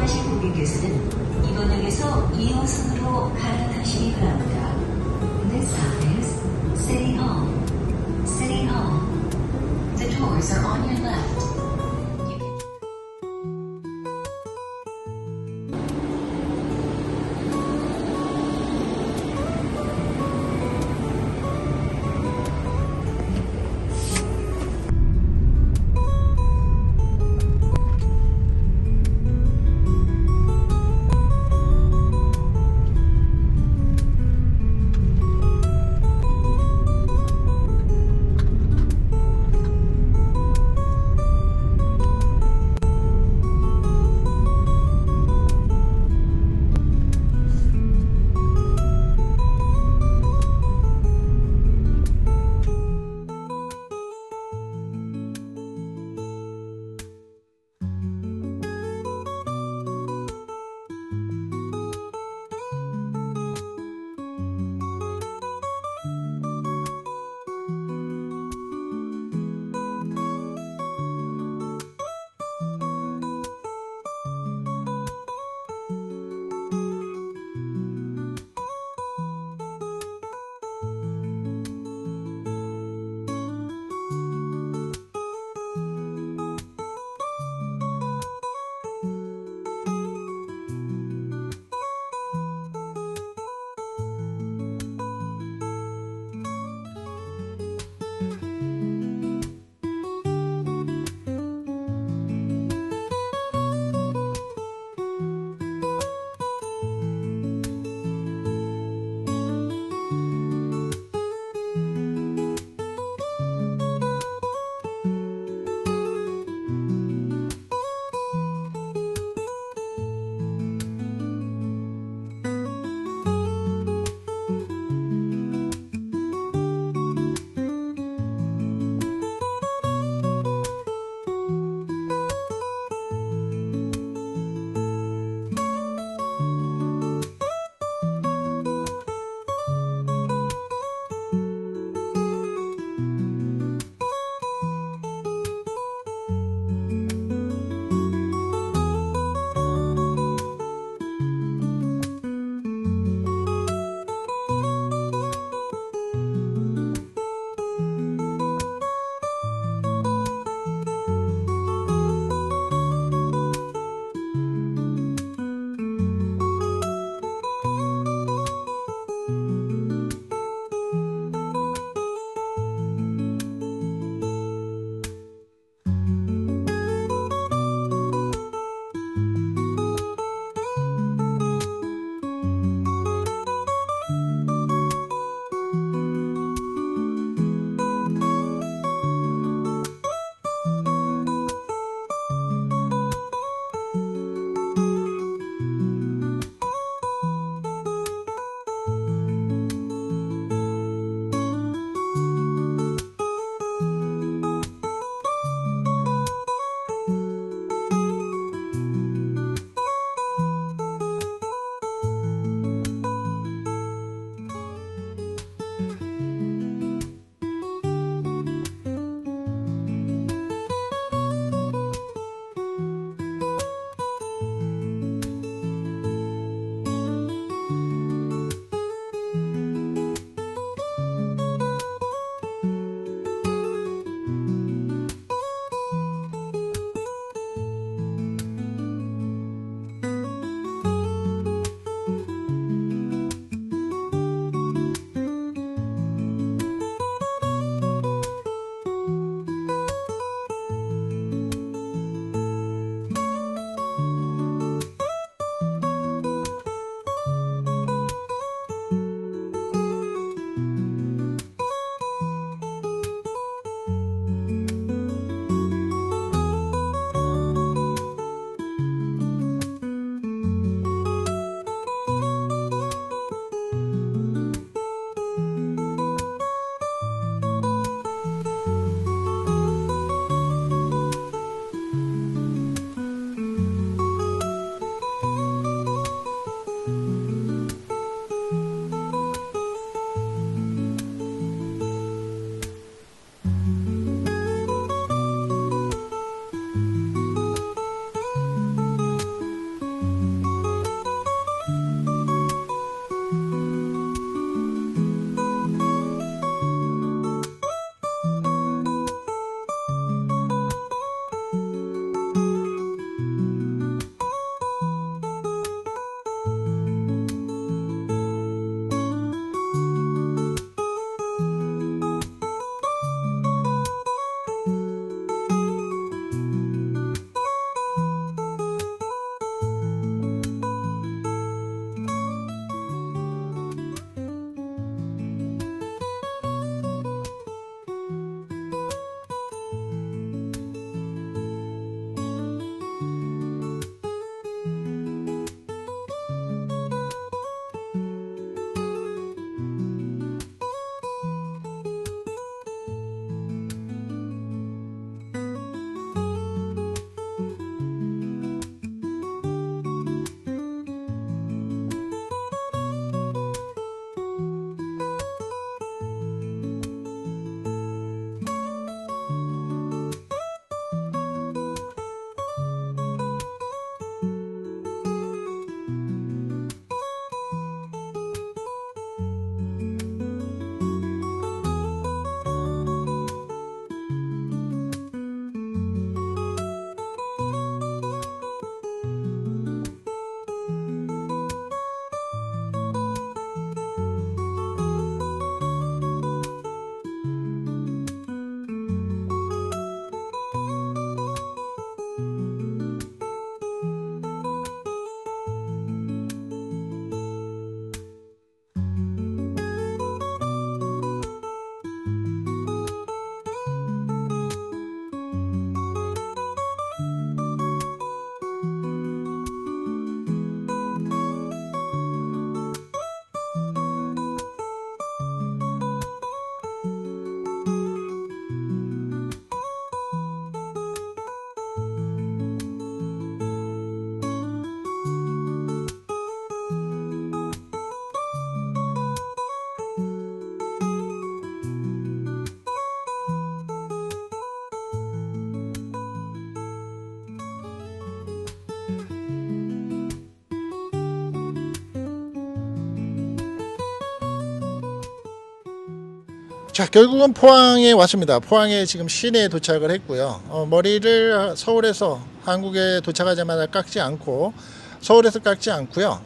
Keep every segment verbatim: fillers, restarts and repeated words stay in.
이용하실 고객께서는 이번 역에서 이 호선으로 갈아타시기 바랍니다. This stop is City Hall. City Hall. The doors are on your left. 자, 결국은 포항에 왔습니다. 포항에 지금 시내에 도착을 했고요. 어, 머리를 서울에서 한국에 도착하자마자 깎지 않고 서울에서 깎지 않고요.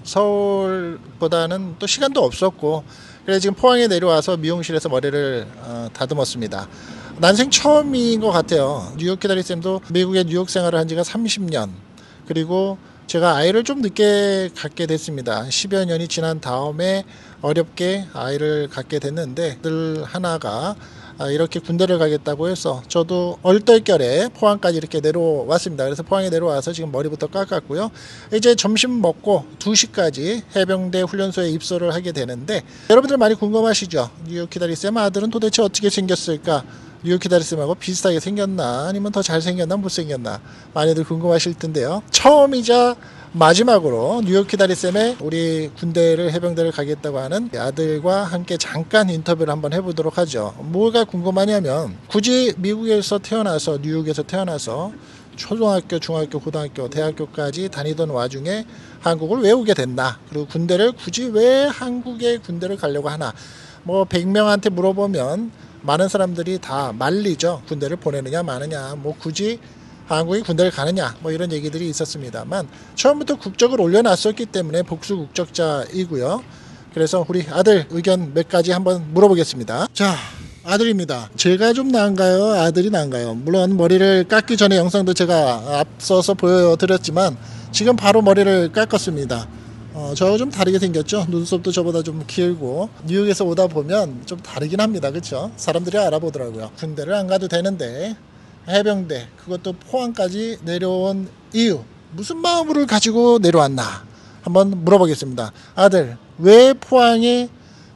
서울보다는 또 시간도 없었고 그래서 지금 포항에 내려와서 미용실에서 머리를 어, 다듬었습니다. 난생 처음인 것 같아요. 뉴욕 키다리쌤도 미국에 뉴욕 생활을 한 지가 삼십 년, 그리고 제가 아이를 좀 늦게 갖게 됐습니다. 십여 년이 지난 다음에 어렵게 아이를 갖게 됐는데 늘 하나가 이렇게 군대를 가겠다고 해서 저도 얼떨결에 포항까지 이렇게 내려왔습니다. 그래서 포항에 내려와서 지금 머리부터 깎았고요. 이제 점심 먹고 두 시까지 해병대 훈련소에 입소를 하게 되는데, 여러분들 많이 궁금하시죠? 뉴욕 키다리쌤 아들은 도대체 어떻게 생겼을까? 뉴욕 키다리쌤하고 비슷하게 생겼나 아니면 더 잘생겼나 못생겼나 많이들 궁금하실 텐데요. 처음이자 마지막으로 뉴욕 키다리쌤의 우리 군대를 해병대를 가겠다고 하는 아들과 함께 잠깐 인터뷰를 한번 해보도록 하죠. 뭐가 궁금하냐면, 굳이 미국에서 태어나서 뉴욕에서 태어나서 초등학교, 중학교, 고등학교, 대학교까지 다니던 와중에 한국을 왜 오게 됐나, 그리고 군대를 굳이 왜 한국에 군대를 가려고 하나. 뭐 백 명한테 물어보면 많은 사람들이 다 말리죠. 군대를 보내느냐 마느냐, 뭐 굳이 한국이 군대를 가느냐, 뭐 이런 얘기들이 있었습니다만 처음부터 국적을 올려놨었기 때문에 복수 국적자이고요. 그래서 우리 아들 의견 몇 가지 한번 물어보겠습니다. 자, 아들입니다. 제가 좀 나은가요? 아들이 나은가요? 물론 머리를 깎기 전에 영상도 제가 앞서서 보여드렸지만 지금 바로 머리를 깎았습니다. 어, 저 좀 다르게 생겼죠? 눈썹도 저보다 좀 길고. 뉴욕에서 오다 보면 좀 다르긴 합니다. 그렇죠? 사람들이 알아보더라고요. 군대를 안 가도 되는데 해병대, 그것도 포항까지 내려온 이유, 무슨 마음을 가지고 내려왔나 한번 물어보겠습니다. 아들, 왜 포항에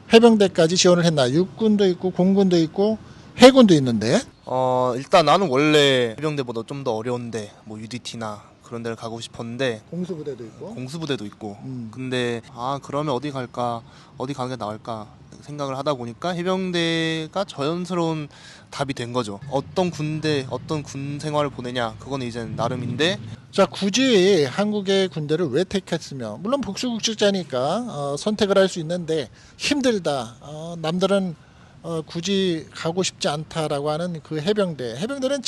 해병대까지 지원을 했나? 육군도 있고 공군도 있고 해군도 있는데. 어 일단 나는 원래 해병대보다 좀 더 어려운데 뭐 유디티나 그런 데를 가고 싶었는데, 공수부대도 있고 공수부대도 있고 음. 근데 아 그러면 어디 갈까, 어디 가는 게 나을까 생각을 하다 보니까 해병대가 자연스러운 답이 된 거죠. 어떤 군대, 어떤 군 생활을 보내냐, 그건 이제 나름인데. 자, 굳이 한국의 군대를 왜 택했으며, 물론 복수국적자니까 어, 선택을 할 수 있는데 힘들다, 어, 남들은 어, 굳이 가고 싶지 않다라고 하는 그 해병대. 해병대는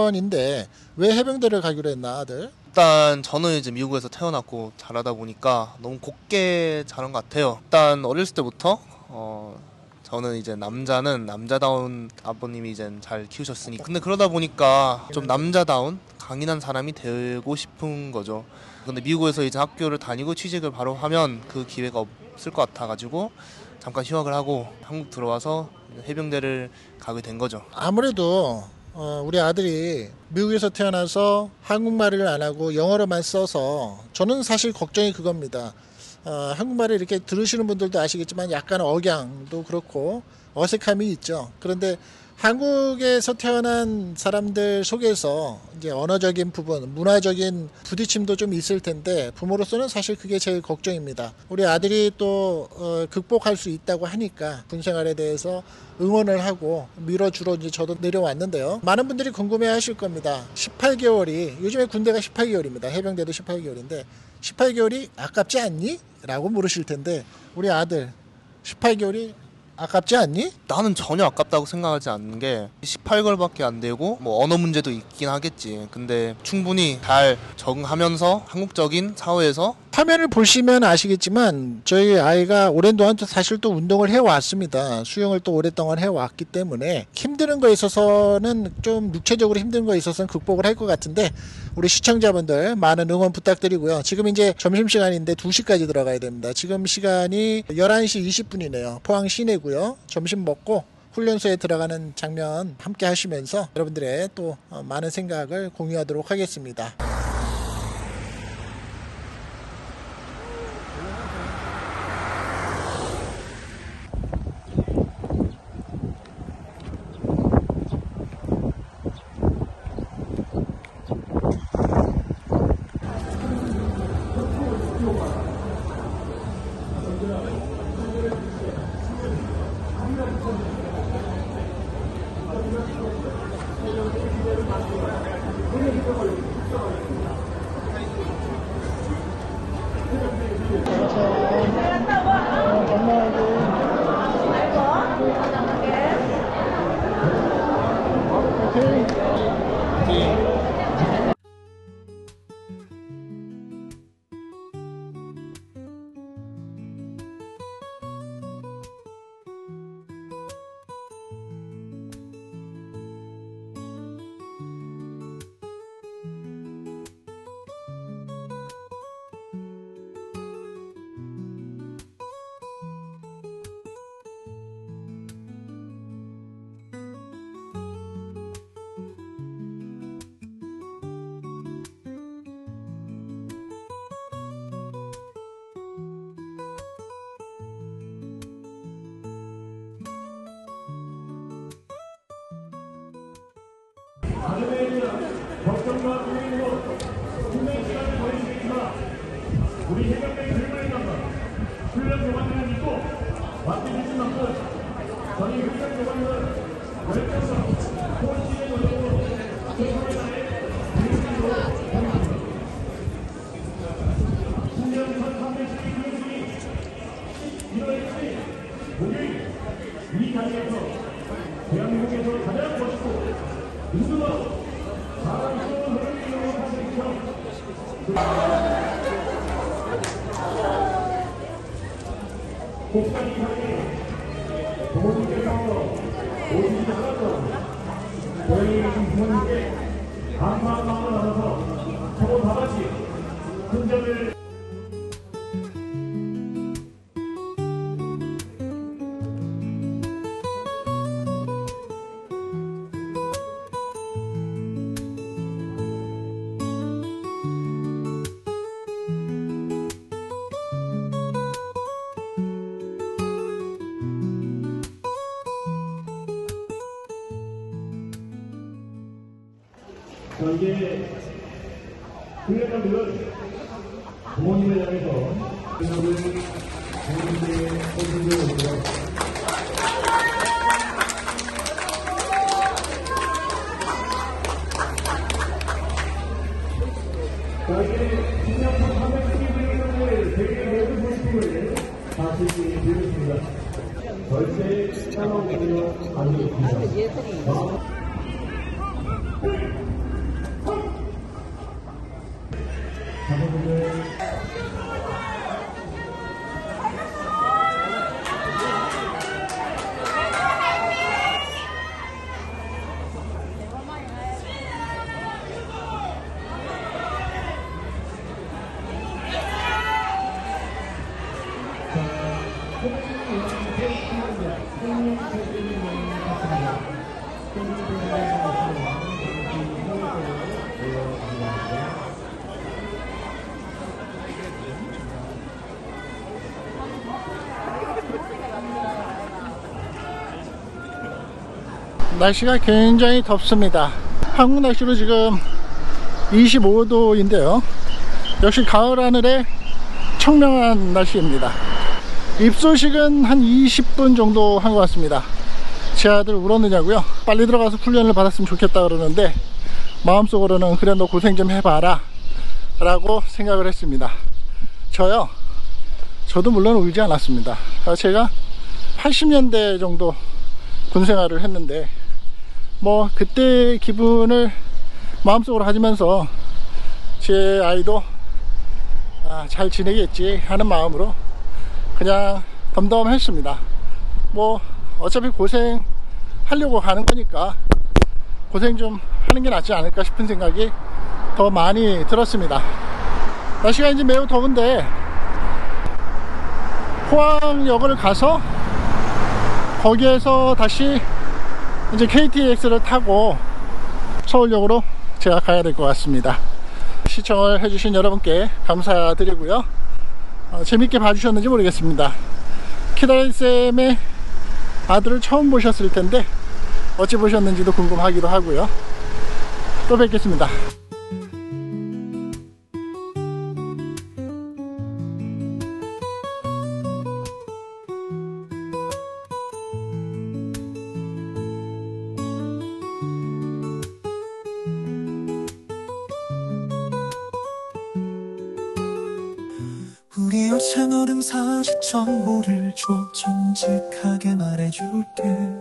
자원인데 왜 해병대를 가기로 했나, 아들? 일단 저는 이제 미국에서 태어났고 자라다 보니까 너무 곱게 자란 것 같아요. 일단 어렸을 때부터 어 저는 이제 남자는 남자다운 아버님이 이제 잘 키우셨으니, 근데 그러다 보니까 좀 남자다운 강인한 사람이 되고 싶은 거죠. 근데 미국에서 이제 학교를 다니고 취직을 바로 하면 그 기회가 없을 것 같아가지고 잠깐 휴학을 하고 한국 들어와서 해병대를 가게 된 거죠. 아무래도 어, 우리 아들이 미국에서 태어나서 한국말을 안 하고 영어로만 써서 저는 사실 걱정이 그겁니다. 어, 한국말을 이렇게 들으시는 분들도 아시겠지만 약간 억양도 그렇고 어색함이 있죠. 그런데 한국에서 태어난 사람들 속에서 이제 언어적인 부분, 문화적인 부딪힘도 좀 있을 텐데 부모로서는 사실 그게 제일 걱정입니다. 우리 아들이 또 어, 극복할 수 있다고 하니까 군 생활에 대해서 응원을 하고 밀어주러 이제 저도 내려왔는데요. 많은 분들이 궁금해하실 겁니다. 십팔 개월이, 요즘에 군대가 십팔 개월입니다. 해병대도 십팔 개월인데 십팔 개월이 아깝지 않니? 라고 물으실 텐데, 우리 아들 십팔 개월이 아깝지 않니? 나는 전혀 아깝다고 생각하지 않는 게 십팔 개월밖에 안 되고 뭐 언어 문제도 있긴 하겠지. 근데 충분히 잘 적응하면서 한국적인 사회에서. 화면을 보시면 아시겠지만 저희 아이가 오랜 동안 사실 또 운동을 해왔습니다. 수영을 또 오랫동안 해왔기 때문에 힘드는 거에 있어서는, 좀 육체적으로 힘든 거에 있어서는 극복을 할 것 같은데 우리 시청자분들 많은 응원 부탁드리고요. 지금 이제 점심시간인데 두 시까지 들어가야 됩니다. 지금 시간이 열한 시 이십 분이네요. 포항 시내고요. 점심 먹고 훈련소에 들어가는 장면 함께 하시면서 여러분들의 또 많은 생각을 공유하도록 하겠습니다. 이 자리에서 대한민국에서 가장 멋있고 누구나 사랑스러운 노래를 하시죠. 복장 이상에 부모님께서 오시지 않았던 고향에 계신 부모님께 감사한 마음을 담아서 서로 다 같이 큰 점을 이제 훈련병들은 부모님을 향해서 부모님의 소중을 오고요. 자, 이제 신년사 삼백십일 대회 모든 모습을 다시 드리겠습니다. 절대 따라오기로 하겠습니다. 날씨가 굉장히 덥습니다. 한국 날씨로 지금 이십오 도인데요 역시 가을 하늘에 청명한 날씨입니다. 입소식은 한 이십 분 정도 한 것 같습니다. 제 아들 울었느냐고요? 빨리 들어가서 훈련을 받았으면 좋겠다 그러는데 마음속으로는 그래 너 고생 좀 해봐라 라고 생각을 했습니다. 저요 저도 물론 울지 않았습니다. 제가 팔십 년대 정도 군생활을 했는데 뭐 그때 기분을 마음속으로 가지면서 제 아이도 아, 잘 지내겠지 하는 마음으로 그냥 덤덤했습니다. 뭐 어차피 고생 하려고 가는 거니까 고생 좀 하는 게 낫지 않을까 싶은 생각이 더 많이 들었습니다. 날씨가 이제 매우 더운데 포항역을 가서 거기에서 다시 이제 케이티엑스를 타고 서울역으로 제가 가야 될 것 같습니다. 시청을 해주신 여러분께 감사드리고요. 어, 재밌게 봐주셨는지 모르겠습니다. 키다리쌤의 아들을 처음 보셨을 텐데 어찌 보셨는지도 궁금하기도 하고요. 또 뵙겠습니다. 우리 채널은 사실 정보를 줘 정직하게 말해줄게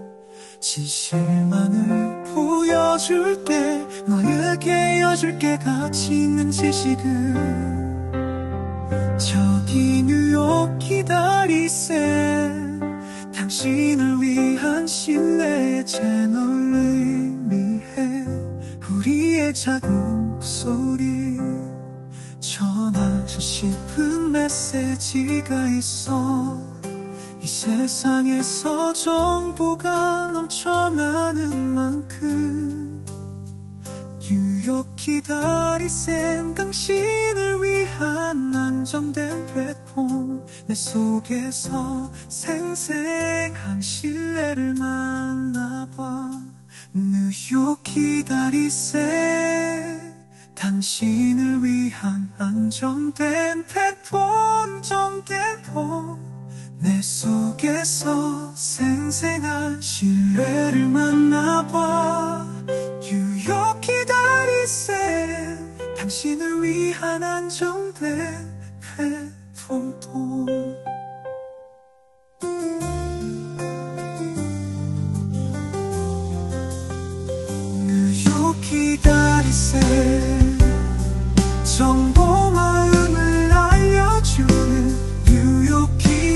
진실만을 보여줄게 너에게 여줄게 가치 있는 지식은 저기 뉴욕 기다리세 당신을 위한 신뢰의 채널을 의미해 우리의 작은 목소리 전하고 싶은 메시지가 있어 이 세상에서 정보가 넘쳐나는 만큼 뉴욕 기다리센 당신을 위한 안정된 플랫폼 내 속에서 생생한 신뢰를 만나봐 뉴욕 기다리센 당신을 위한 안정된 플랫폼 정대포 내 속에서 생생한 신뢰를 만나봐 뉴욕 기다리세 당신을 위한 안정된 플랫폼 뉴욕 기다리세 정보 마음을 알려주는 뉴욕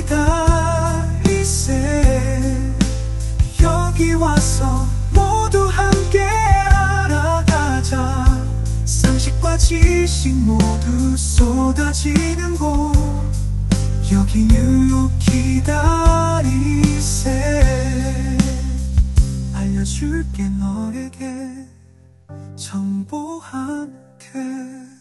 기다리세 여기 와서 모두 함께 알아가자 상식과 지식 모두 쏟아지는 곳 여기 뉴욕 기다리세 알려줄게 너에게 정보 함께